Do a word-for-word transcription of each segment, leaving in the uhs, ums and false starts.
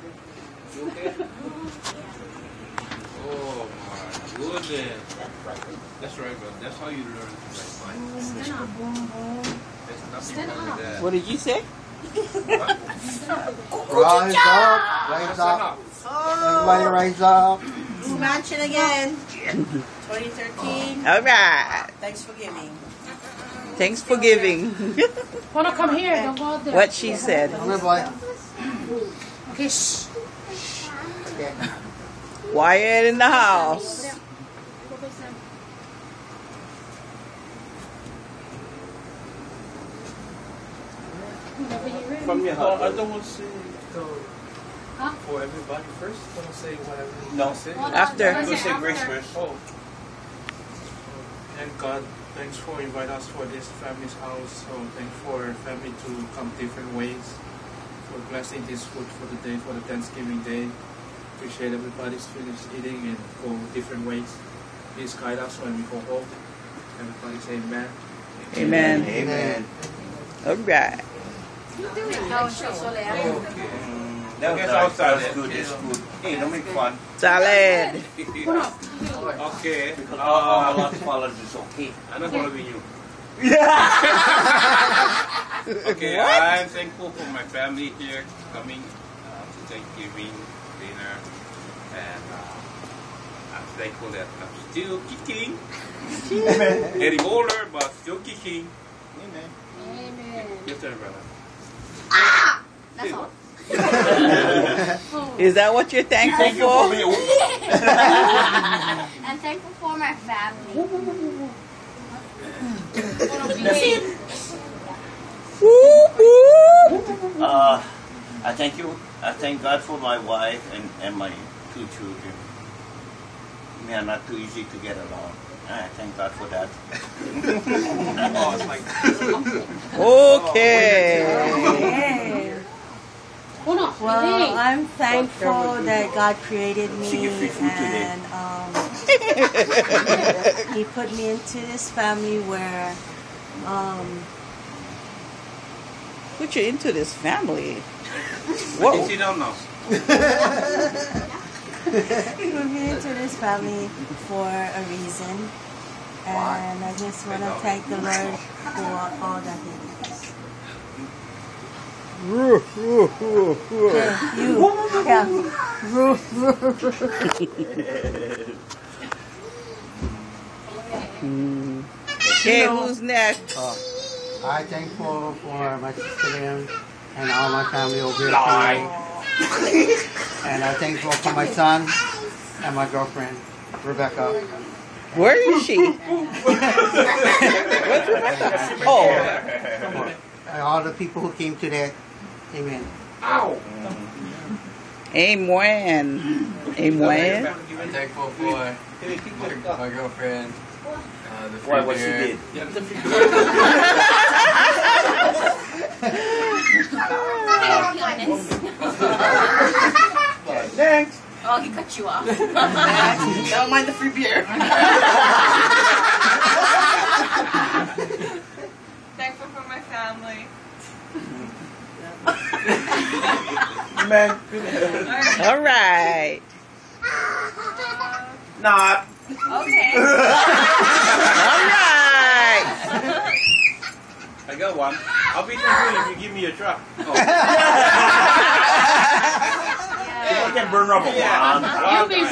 You okay? Oh my goodness. That's right, bro. That's how you learn to ride bike. Stand up. There's nothing wrong with that. What did you say? Rise up, rise up. Everybody rise up. Mansion again. twenty thirteen. All right. Thanks for giving. Thanks for giving. Wanna come here? Don't go out there. What she said. Come here, boy. Okay, shh. Okay. Wyatt in the house. From your Well, I heart. don't want to say go Huh? for everybody first. Don't say whatever you No. want to say. After. Go say grace first. Oh. And God, thanks for inviting us for this family's house. So thanks for family to come different ways. For blessing this food for the day, for the Thanksgiving day. Appreciate everybody's finished eating and go different ways. Please guide us when we go home. Everybody say amen. Amen. Amen. All right. That was outside. That's good. That's good. Hey, don't make fun. Salad. Okay. Because all our followers is okay. I'm not following you. Yeah. Okay, What? I'm thankful for my family here coming uh, to Thanksgiving dinner, and uh, I'm thankful that I'm still kicking. Getting older, but still kicking. Amen. Amen. Yes, sir, brother. That's all. Is that what you're thankful Thank you for for? me. I'm thankful for my family. Woo, woo. Uh, I thank you. I thank God for my wife and, and my two children. We are not too easy to get along. I thank God for that. Oh, it's like Okay. Uno, Well, I'm thankful that God created me She get free food today. and um, He put me into this family where um, Put you into this family. You Whoa. sit down now. He put me into this family for a reason, and I just want to thank the Lord for all that He does. Woo, woo, woo, woo. Yeah, you, yeah. Hmm. Okay, who's next? Uh, I'm thankful for my sister Lynn and all my family over here. too. And I'm thankful for my son and my girlfriend, Rebecca. Where is she? Where's Rebecca? Oh. And all the people who came today. Amen. Amen. Amen. I'm thankful for my, my girlfriend, uh, the free Why, what she beer. did? Next. Oh, he cut you off. Don't mind the free beer. Thankful for my family. Amen. All right. Not. Okay. All right. I got one. I'll be thankful if you give me a truck. Oh. I can burn rubber Yeah. one. You'll be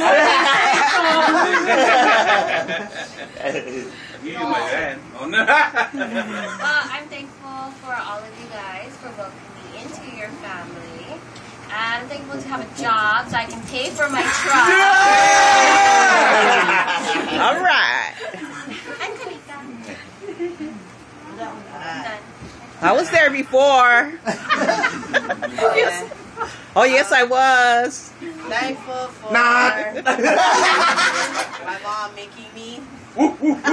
I'll give you my van. Oh, no. Well, I'm thankful for all of you guys for welcoming me into your family. And I'm thankful to have a job so I can pay for my truck. All right. I'm Kanika. I'm done. I was there before. Oh, yes, I was. Thankful for Not. my mom making me. All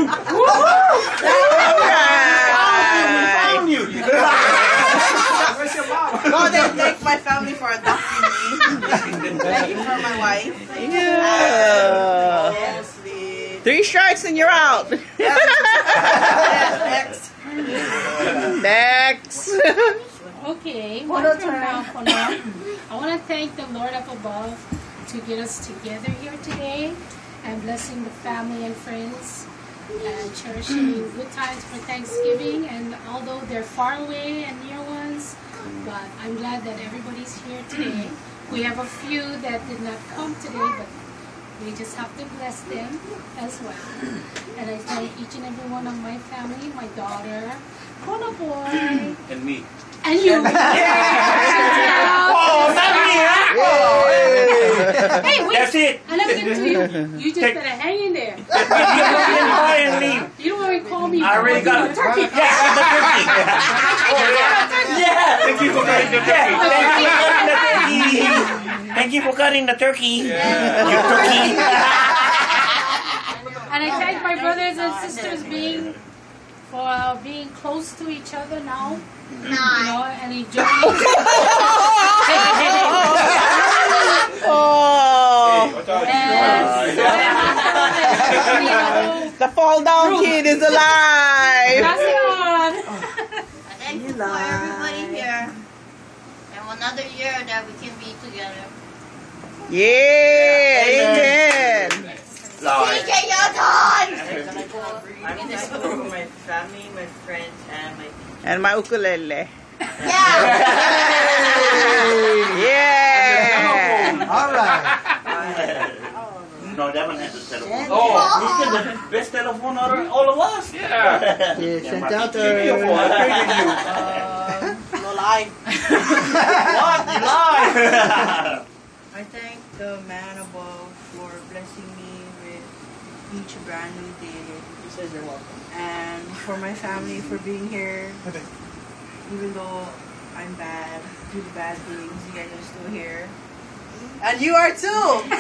right. Where's your mom? Oh, then thank my family for adopting me. Thank you for my wife. Yeah. Mostly. Three strikes and you're out. Yeah, next. Next. Okay, Pono one from turn. now, Pono. I want to thank the Lord up above to get us together here today and blessing the family and friends and cherishing good times for Thanksgiving. And although they're far away and near ones, but I'm glad that everybody's here today. We have a few that did not come today, but we just have to bless them as well. And I thank each and every one of my family, my daughter, Pono boy, And me. and you. Oh, not me, huh? Hey, wait. That's it. I never get to you. You just better hang in there. You and leave. You don't want to call me. I already got a turkey. Yeah, the turkey. Yeah. Thank you for cutting the Yeah, turkey. thank you for cutting the turkey. Thank you for cutting the turkey. Yeah. You turkey. And I thank my brothers and sisters being for uh, being close to each other now. You know, and enjoying. Oh, And the fall down kid is alive. Gracias. Thank you for everybody here. And another year that we can be together. Yeah, amen. T J, you're done! I'm thankful for my family, my friends, and my And my ukulele. Yeah! Yeah. All right. No, that one has a telephone. Oh. This is the best telephone out of all of us. Yeah. Yeah, Yeah, sent my out T V there. phone. I traded you. no lie. What? You lied. I thank the man above for blessing me with each brand new day. He says you're welcome. And for my family for being here. Even though I'm bad, do the bad things, you guys are still here. And you are too!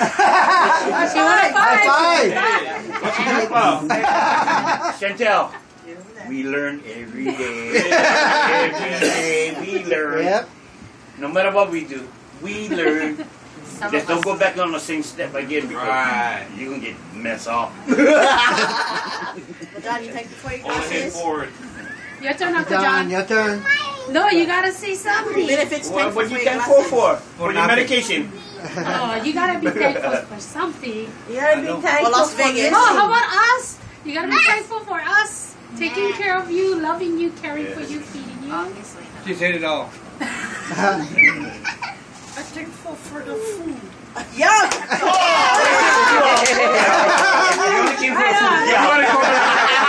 High five! What's your group of? Chantel, we learn every day. Every day we learn. Yep. No matter what we do, we learn. Some Just of don't us- go back on the same step again because Right. you're going to get messed up. But Daddy, thank you for your Always head kindness. forward. Your turn, Uncle John, John. your turn. No, you gotta say something. Benefits, What, thankful what for you your thankful glasses. for? For your nothing. medication. Oh, you gotta be thankful for something. You gotta be thankful Las for Vegas. this. Oh, how about us? You gotta be thankful for us. Taking care of you, loving you, caring for you, feeding you. Obviously not. She said it all. I'm thankful for the food. Yeah! You only came for food. You wanna go back?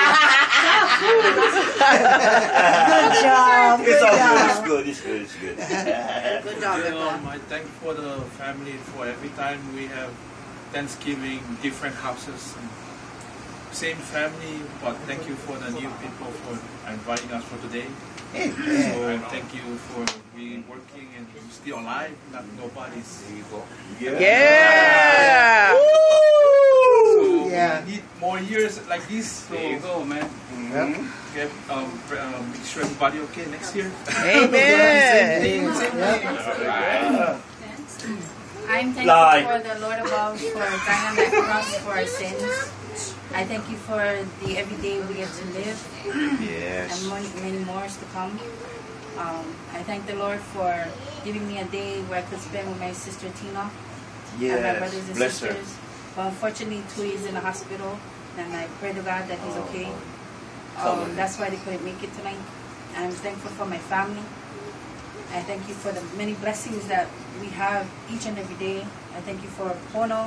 Good job. It's Good all job. good. It's good. It's good. It's good. Good job, You know, Becca. I thank for the family for every time we have Thanksgiving, different houses, and same family. But thank you for the new people for inviting us for today. So and thank you for being working and still alive. Not nobody's. There you go. Yeah. So Yeah. we need more years like this. So There you go, man. Yep. get, um, pr- um, make sure everybody okay next year. Amen. Same thing, same thing. Alright. I'm thankful Lie. for the Lord above for dying on that cross for our sins. I thank you for the everyday we get to live Yes. and many, many more to come. Um, I thank the Lord for giving me a day where I could spend with my sister Tina and my brothers and Bless her. sisters. But unfortunately, Tui is in the hospital, and I pray to God that he's okay. Um, that's why they couldn't make it tonight. I'm thankful for my family. I thank you for the many blessings that we have each and every day. I thank you for Pono.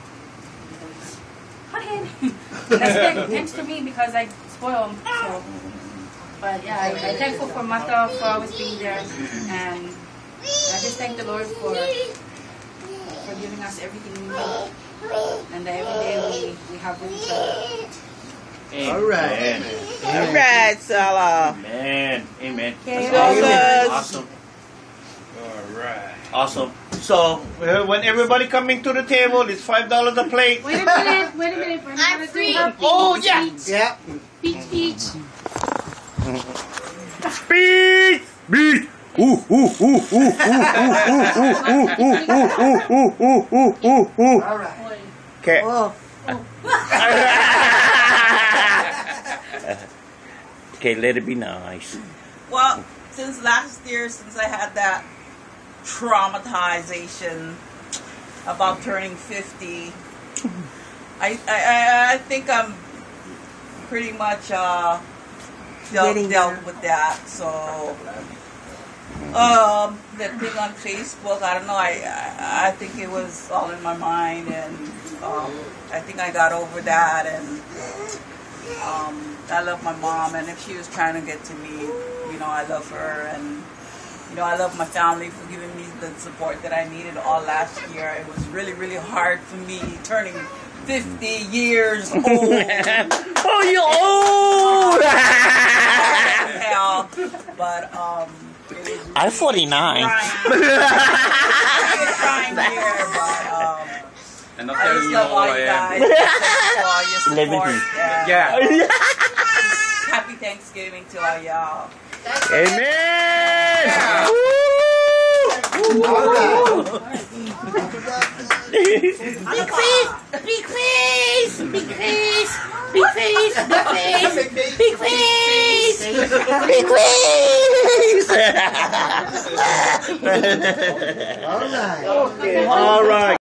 Hothead. That's thank, thanks to me because I spoil him. So. But yeah, I, I'm thankful for Mata for always being there. And I just thank the Lord for for giving us everything we need. And that every day we, we have with each other. All right. Amen. All right, Salah. Amen. Amen. Okay. That's Yes. awesome. Alright. Awesome. So, uh, when everybody coming to the table, it's five dollars a plate. Wait a minute, wait a minute. We're I'm gonna free. do her Oh, peach, yeah. peach, Yeah. peach, peach. Beat! Beat! Ooh, ooh, ooh, ooh, ooh, ooh, ooh, ooh, ooh, ooh, ooh, ooh, ooh, ooh, ooh, ooh. All right. Okay. Oh, Okay, let it be nice. Well, since last year, since I had that traumatization about turning fifty, I I, I think I'm pretty much uh, dealt, dealt with that. So um, that thing on Facebook, I don't know. I, I I think it was all in my mind, and um, I think I got over that. And um, I love my mom, and if she was trying to get to me, you know, I love her, and you know, I love my family for giving me the support that I needed all last year. It was really, really hard for me turning fifty years old. Oh, you're old! Hell, but um, it was really I'm forty-nine. trying year, but um, And not I telling just you love how all old you I guys. am. Thank you for all your support. Eleven. and Yeah. Happy Thanksgiving to all y'all. Amen! Big face, big face, big face, big face, big face, big face, Big waves! All right. All right.